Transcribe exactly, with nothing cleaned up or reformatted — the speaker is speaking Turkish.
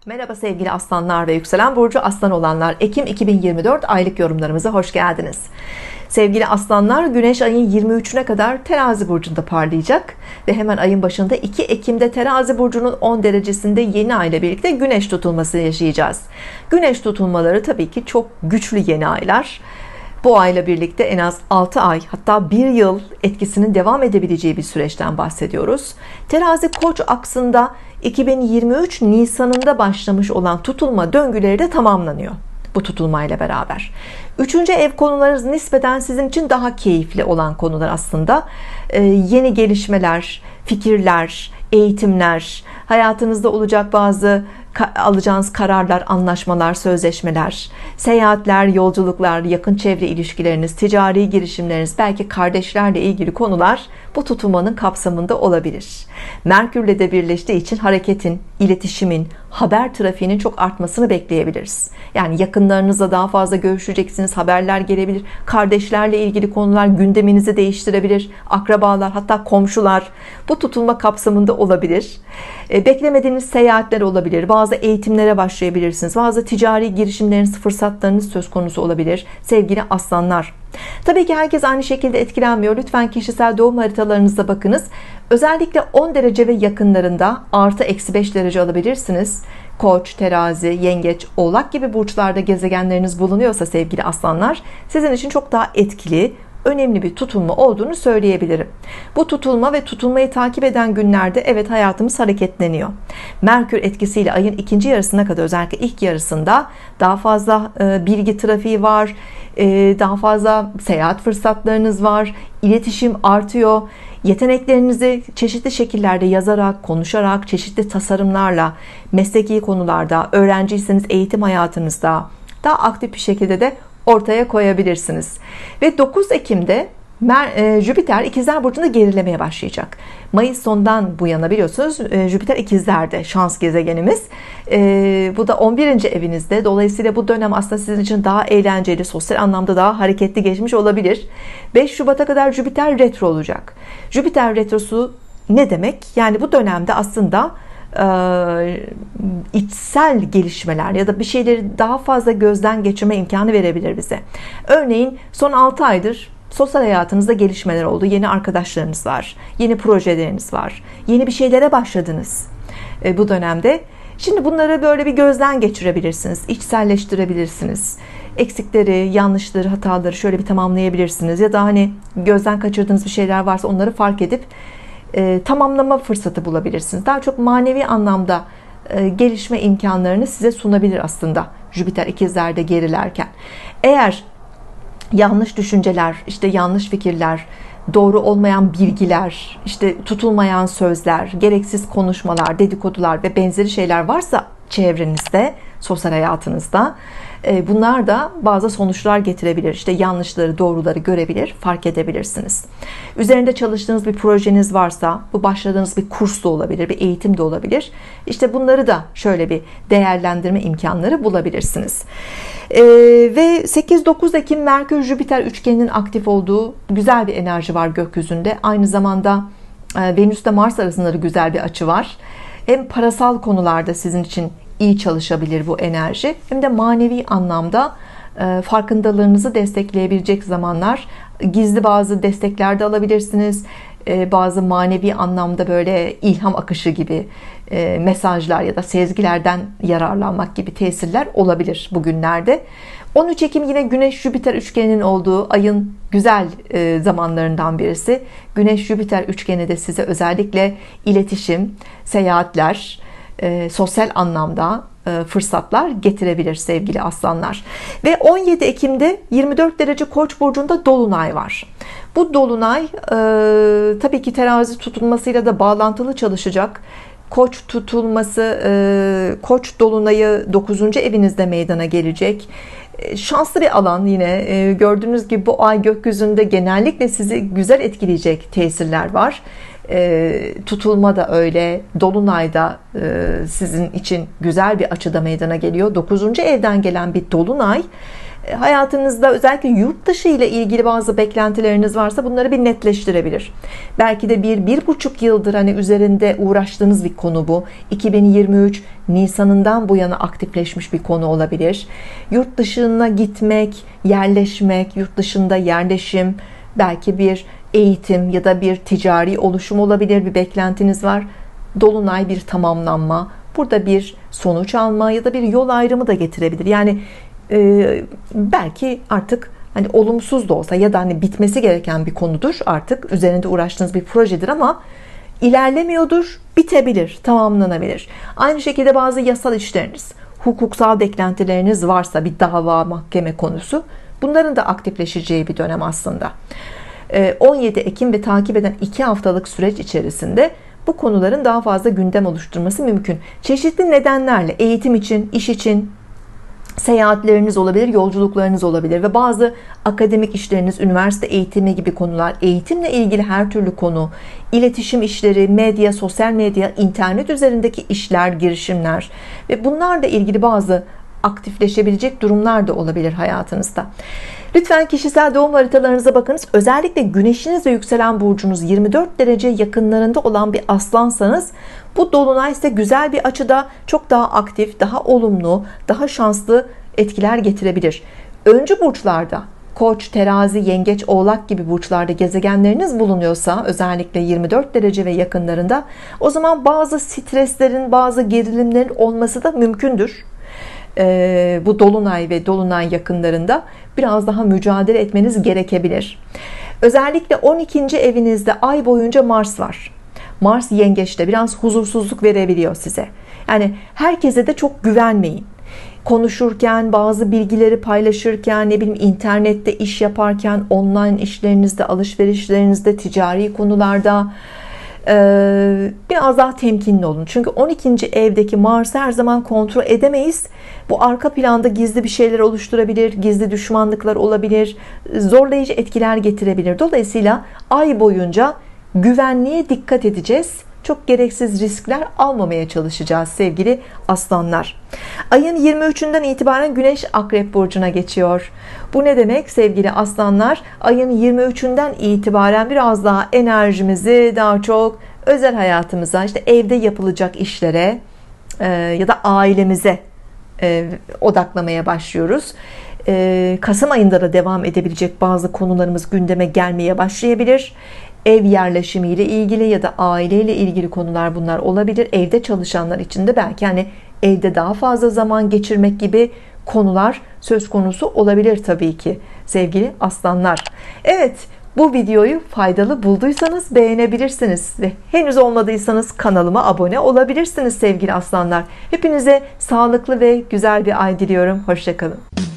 Merhaba sevgili aslanlar ve yükselen burcu aslan olanlar, Ekim iki bin yirmi dört aylık yorumlarımıza hoş geldiniz. Sevgili aslanlar, Güneş ayın yirmi üçüne kadar Terazi burcunda parlayacak ve hemen ayın başında iki Ekim'de Terazi burcunun on derecesinde yeni ay ile birlikte Güneş tutulması yaşayacağız. Güneş tutulmaları tabii ki çok güçlü yeni aylar. Bu ayla birlikte en az altı ay, hatta bir yıl etkisinin devam edebileceği bir süreçten bahsediyoruz. Terazi Koç aksında iki bin yirmi üç Nisan'ında başlamış olan tutulma döngüleri de tamamlanıyor bu tutulmayla beraber. Üçüncü ev konularınız nispeten sizin için daha keyifli olan konular aslında. Ee, yeni gelişmeler, fikirler, eğitimler, hayatınızda olacak bazı alacağınız kararlar, anlaşmalar, sözleşmeler, seyahatler, yolculuklar, yakın çevre ilişkileriniz, ticari girişimleriniz, belki kardeşlerle ilgili konular bu tutulmanın kapsamında olabilir. Merkürle de birleştiği için hareketin, iletişimin, haber trafiğinin çok artmasını bekleyebiliriz. Yani yakınlarınızla daha fazla görüşeceksiniz, haberler gelebilir, kardeşlerle ilgili konular gündeminizi değiştirebilir, akrabalar, hatta komşular bu tutulma kapsamında olabilir. E, beklemediğiniz seyahatler olabilir, bazı eğitimlere başlayabilirsiniz, bazı ticari girişimleriniz, fırsatlarınız söz konusu olabilir sevgili aslanlar. Tabii ki herkes aynı şekilde etkilenmiyor. Lütfen kişisel doğum haritalarınıza bakınız. Özellikle on derece ve yakınlarında artı eksi beş derece alabilirsiniz. Koç, Terazi, Yengeç, Oğlak gibi burçlarda gezegenleriniz bulunuyorsa sevgili aslanlar, sizin için çok daha etkili, önemli bir tutulma olduğunu söyleyebilirim. Bu tutulma ve tutulmayı takip eden günlerde evet hayatımız hareketleniyor. Merkür etkisiyle ayın ikinci yarısına kadar, özellikle ilk yarısında daha fazla bilgi trafiği var, daha fazla seyahat fırsatlarınız var, iletişim artıyor. Yeteneklerinizi çeşitli şekillerde yazarak, konuşarak, çeşitli tasarımlarla, mesleki konularda, öğrenciyseniz eğitim hayatınızda daha aktif bir şekilde de ortaya koyabilirsiniz. Ve dokuz Ekim'de Jüpiter İkizler burcunda gerilemeye başlayacak. Mayıs sonundan bu yana biliyorsunuz Jüpiter İkizler'de, şans gezegenimiz. Bu da on birinci evinizde. Dolayısıyla bu dönem aslında sizin için daha eğlenceli, sosyal anlamda daha hareketli geçmiş olabilir. beş Şubat'a kadar Jüpiter retro olacak. Jüpiter retrosu ne demek? Yani bu dönemde aslında içsel gelişmeler ya da bir şeyleri daha fazla gözden geçirme imkanı verebilir bize. Örneğin son altı aydır sosyal hayatınızda gelişmeler oldu. Yeni arkadaşlarınız var, yeni projeleriniz var, yeni bir şeylere başladınız bu dönemde. Şimdi bunları böyle bir gözden geçirebilirsiniz, içselleştirebilirsiniz. Eksikleri, yanlışları, hataları şöyle bir tamamlayabilirsiniz ya da hani gözden kaçırdığınız bir şeyler varsa onları fark edip E, tamamlama fırsatı bulabilirsiniz. Daha çok manevi anlamda e, gelişme imkanlarını size sunabilir aslında Jüpiter ikizlerde gerilerken. Eğer yanlış düşünceler, işte yanlış fikirler, doğru olmayan bilgiler, işte tutulmayan sözler, gereksiz konuşmalar, dedikodular ve benzeri şeyler varsa çevrenizde, sosyal hayatınızda, bunlar da bazı sonuçlar getirebilir. İşte yanlışları, doğruları görebilir, fark edebilirsiniz. Üzerinde çalıştığınız bir projeniz varsa, bu başladığınız bir kurs da olabilir, bir eğitim de olabilir. İşte bunları da şöyle bir değerlendirme imkanları bulabilirsiniz. Ee, ve sekiz dokuz Ekim Merkür Jüpiter üçgeninin aktif olduğu güzel bir enerji var gökyüzünde. Aynı zamanda e, Venüs ile Mars arasında da güzel bir açı var. Hem parasal konularda sizin için iyi çalışabilir bu enerji, hem de manevi anlamda e, farkındalığınızı destekleyebilecek zamanlar. Gizli bazı destekler de alabilirsiniz. E, bazı manevi anlamda böyle ilham akışı gibi e, mesajlar ya da sezgilerden yararlanmak gibi tesirler olabilir bugünlerde. on üç Ekim yine Güneş Jüpiter üçgeninin olduğu ayın güzel e, zamanlarından birisi. Güneş Jüpiter üçgeni de size özellikle iletişim, seyahatler, E, sosyal anlamda e, fırsatlar getirebilir sevgili aslanlar. Ve on yedi Ekim'de yirmi dört derece Koç burcunda dolunay var. Bu dolunay e, tabii ki terazi tutulmasıyla da bağlantılı çalışacak. Koç tutulması, e, Koç dolunayı dokuzuncu evinizde meydana gelecek. E, şanslı bir alan yine. E, gördüğünüz gibi bu ay gökyüzünde genellikle sizi güzel etkileyecek tesirler var. E, tutulma da öyle, dolunayda e, sizin için güzel bir açıda meydana geliyor. dokuzuncu evden gelen bir dolunay Hayatınızda özellikle yurt dışı ile ilgili bazı beklentileriniz varsa bunları bir netleştirebilir. Belki de bir, bir buçuk yıldır hani üzerinde uğraştığınız bir konu bu. iki bin yirmi üç Nisan'ından bu yana aktifleşmiş bir konu olabilir. Yurt dışına gitmek, yerleşmek, yurt dışında yerleşim, belki bir eğitim ya da bir ticari oluşum olabilir, bir beklentiniz var. Dolunay bir tamamlanma, burada bir sonuç alma ya da bir yol ayrımı da getirebilir. Yani e, belki artık hani olumsuz da olsa ya da hani bitmesi gereken bir konudur, artık üzerinde uğraştığınız bir projedir ama ilerlemiyordur, bitebilir, tamamlanabilir. Aynı şekilde bazı yasal işleriniz, hukuksal beklentileriniz varsa, bir dava, mahkeme konusu, bunların da aktifleşeceği bir dönem aslında. on yedi Ekim ve takip eden iki haftalık süreç içerisinde bu konuların daha fazla gündem oluşturması mümkün. Çeşitli nedenlerle eğitim için, iş için seyahatleriniz olabilir, yolculuklarınız olabilir ve bazı akademik işleriniz, üniversite eğitimi gibi konular, eğitimle ilgili her türlü konu, iletişim işleri, medya, sosyal medya, internet üzerindeki işler, girişimler ve bunlarla ilgili bazı aktifleşebilecek durumlar da olabilir hayatınızda. Lütfen kişisel doğum haritalarınıza bakınız. Özellikle güneşiniz ve yükselen burcunuz yirmi dört derece yakınlarında olan bir aslansanız, bu dolunay size güzel bir açıda çok daha aktif, daha olumlu, daha şanslı etkiler getirebilir. Öncü burçlarda, Koç, Terazi, Yengeç, Oğlak gibi burçlarda gezegenleriniz bulunuyorsa, özellikle yirmi dört derece ve yakınlarında, o zaman bazı streslerin, bazı gerilimlerin olması da mümkündür. Ee, bu dolunay ve dolunay yakınlarında biraz daha mücadele etmeniz gerekebilir. Özellikle on ikinci evinizde ay boyunca Mars var. Mars yengeçte biraz huzursuzluk verebiliyor size. Yani herkese de çok güvenmeyin. Konuşurken, bazı bilgileri paylaşırken, ne bileyim internette iş yaparken, online işlerinizde, alışverişlerinizde, ticari konularda biraz daha temkinli olun. Çünkü on ikinci evdeki Mars'ı her zaman kontrol edemeyiz. Bu arka planda gizli bir şeyler oluşturabilir, gizli düşmanlıklar olabilir, zorlayıcı etkiler getirebilir. Dolayısıyla ay boyunca güvenliğe dikkat edeceğiz. Çok gereksiz riskler almamaya çalışacağız sevgili aslanlar. Ayın yirmi üçünden itibaren Güneş Akrep Burcu'na geçiyor. Bu ne demek sevgili aslanlar? Ayın yirmi üçünden itibaren biraz daha enerjimizi daha çok özel hayatımıza, işte evde yapılacak işlere e, ya da ailemize e, odaklamaya başlıyoruz. E, Kasım ayında da devam edebilecek bazı konularımız gündeme gelmeye başlayabilir. Ev yerleşimiyle ilgili ya da aileyle ilgili konular bunlar olabilir. Evde çalışanlar için de belki hani evde daha fazla zaman geçirmek gibi konular söz konusu olabilir tabii ki sevgili aslanlar. Evet, bu videoyu faydalı bulduysanız beğenebilirsiniz ve henüz olmadıysanız kanalıma abone olabilirsiniz sevgili aslanlar. Hepinize sağlıklı ve güzel bir ay diliyorum. Hoşça kalın.